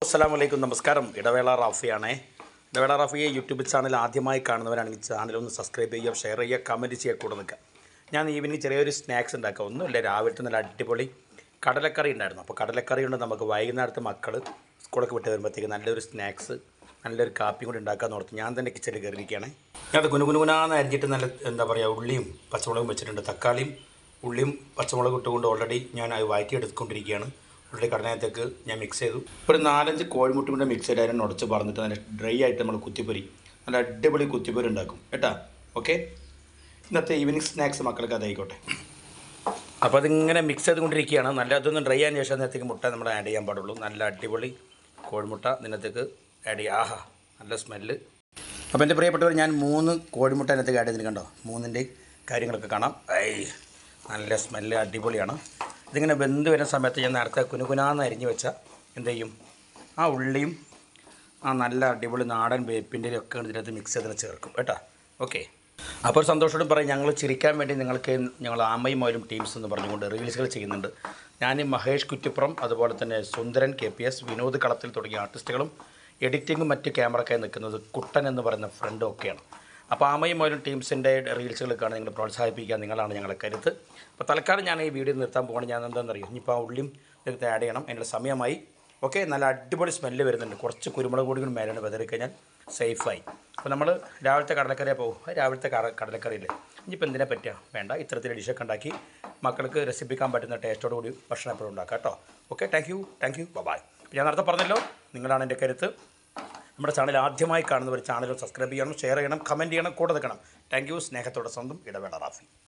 അസ്സലാമലൈക്കും നമസ്കാരം. ഇടവേള റാഫിയാണേ. ഇടവേള റാഫിയെ യൂട്യൂബ് ചാനൽ ആദ്യമായി കാണുന്നവരാണെങ്കിൽ ചാനലൊന്ന് സബ്സ്ക്രൈബ് ചെയ്യുക, ഷെയർ ചെയ്യുക, കമൻറ്റ് ചെയ്യുക, കൂടെ നിൽക്കുക. ഞാൻ ഈവനിങ് ചെറിയൊരു സ്നാക്സ് ഉണ്ടാക്കുക. ഒന്നുമില്ല, രാവിലത്തെ നല്ല അടിപൊളി കടലക്കറി ഉണ്ടായിരുന്നു. അപ്പോൾ കടലക്കറി കൊണ്ട് നമുക്ക് വൈകുന്നേരത്തെ മക്കൾ സ്കൂളൊക്കെ വിട്ട് വരുമ്പോഴത്തേക്ക് നല്ലൊരു സ്നാക്സ്, നല്ലൊരു കാപ്പിയും കൂടി ഉണ്ടാക്കാമെന്ന് ഓർത്ത് ഞാൻ തന്നെ കിച്ചണിൽ കയറിയിരിക്കുകയാണ്. ഞാനത് കുനുകുനാന്ന് അരിഞ്ഞിട്ട് നല്ല എന്താ പറയുക ഉള്ളിയും പച്ചമുളകും വെച്ചിട്ടുണ്ട്. തക്കാളിയും ഉള്ളിയും പച്ചമുളകും ഇട്ടുകൊണ്ട് ഓൾറെഡി ഞാൻ അത് വഴറ്റി എടുത്തുകൊണ്ടിരിക്കുകയാണ്. ഉള്ളി കടനകത്തേക്ക് ഞാൻ മിക്സ് ചെയ്തു. ഒരു 4-5 കോഴിമുട്ട കൊണ്ട് മിക്സ് ചെയ്ത് അതിനെ ഉടച്ച് പറഞ്ഞിട്ട് നല്ല ഡ്രൈ ആയിട്ട് നമ്മൾ കുത്തിപ്പൊരി, നല്ല അടിപൊളി കുത്തിപ്പൊരി ഉണ്ടാക്കും കേട്ടോ. ഓക്കെ, ഇന്നത്തെ ഈവനിങ് സ്നാക്സ് മക്കൾക്ക് അതായിക്കോട്ടെ. അപ്പോൾ അതിങ്ങനെ മിക്സ് ചെയ്തുകൊണ്ടിരിക്കുകയാണ്. നല്ല അതൊന്ന് ഡ്രൈ ആയതിനു ശേഷം നേരത്തേക്ക് മുട്ട നമ്മൾ ആഡ് ചെയ്യാൻ പാടുള്ളൂ. നല്ല അടിപൊളി കോഴിമുട്ട ഇതിനകത്തേക്ക് ആഡ് ചെയ്യുക. ആഹാ, നല്ല സ്മെല്ല്. അപ്പോൾ എൻ്റെ പ്രിയപ്പെട്ടവർ, ഞാൻ 3 കോഴിമുട്ട അതിനകത്തേക്ക് ആഡ് ചെയ്തിട്ട് കണ്ടോ, 3ൻ്റെ കാര്യങ്ങളൊക്കെ കാണാം. നല്ല സ്മെല്ല്, അടിപൊളിയാണ്. ഇതിങ്ങനെ വെന്ത് വരുന്ന സമയത്ത് ഞാൻ നേരത്തെ കുനുകുനാന്ന് അരിഞ്ഞ് വെച്ചാൽ എന്ത് ചെയ്യും, ആ ഉള്ളിയും ആ നല്ല അടിപൊളി നാടൻ വേപ്പിൻ്റെ ഒക്കെ ഇതിനകത്ത് മിക്സ് ചെയ്തിട്ട് ചേർക്കും കേട്ടോ. ഓക്കെ, അപ്പോൾ സന്തോഷത്തോടും പറയും, ഞങ്ങൾ ചിരിക്കാൻ വേണ്ടി നിങ്ങൾക്ക് ഞങ്ങൾ ആമയും മോയിലും ടീംസ് എന്ന് പറഞ്ഞുകൊണ്ട് റീൽസുകൾ ചെയ്യുന്നുണ്ട്. ഞാൻ മഹേഷ് കുറ്റിപ്പുറം, അതുപോലെ തന്നെ സുന്ദരൻ KPS, വിനോദ് കളത്തിൽ തുടങ്ങിയ ആർട്ടിസ്റ്റുകളും എഡിറ്റിങ്ങും മറ്റ് ക്യാമറക്കായി നിൽക്കുന്നത് കുട്ടൻ എന്ന് പറയുന്ന ഫ്രണ്ടും ഒക്കെയാണ്. അപ്പോൾ ആമയും മോയിലും ടീംസിൻ്റെ റീൽസുകൾ കാണാൻ നിങ്ങൾ പ്രോത്സാഹിപ്പിക്കുക, നിങ്ങളാണ് ഞങ്ങളെ കരുത്ത്. അപ്പോൾ തൽക്കാലം ഞാൻ ഈ വീഡിയോ നിർത്താൻ പോകണം. ഞാൻ എന്താണെന്നറിയും, ഇനിയിപ്പോൾ ആ ഉള്ളിയും ഇതിനകത്ത് ആഡ് ചെയ്യണം. അതിനുള്ള സമയമായി. ഓക്കെ, നല്ല അടിപൊളി സ്മെല്ല് വരുന്നുണ്ട്. കുറച്ച് കുരുമുളക് പൊടി കൂടി മേലാണ് വെതറി കഴിഞ്ഞാൽ സേഫായി. അപ്പോൾ നമ്മൾ രാവിലത്തെ കടലക്കറിയാണ് പോകും. രാവിലത്തെ കടലക്കറിയില്ലേ, ഇനിയിപ്പോൾ എന്തിനെ പറ്റുക വേണ്ട, ഇത്തരത്തിൽ ഡിഷൊക്കെ ഉണ്ടാക്കി മക്കൾക്ക് രസിപ്പിക്കാൻ പറ്റുന്ന ടേസ്റ്റോട് കൂടി ഭക്ഷണം എപ്പോഴും ഉണ്ടാക്കാം കേട്ടോ. Okay, thank you, bye. ഞാൻ നേരത്തെ പറഞ്ഞല്ലോ, നിങ്ങളാണ് എൻ്റെ കരുത്ത്. നമ്മുടെ ചാനൽ ആദ്യമായി കാണുന്നവർ ചാനൽ സബ്സ്ക്രൈബ് ചെയ്യണം, ഷെയർ ചെയ്യണം, കമൻറ്റ് ചെയ്യണം, കൂടെ നിൽക്കണം. Thank you. സ്നേഹത്തോടെ സ്വന്തം ഇടവേള റാഫി.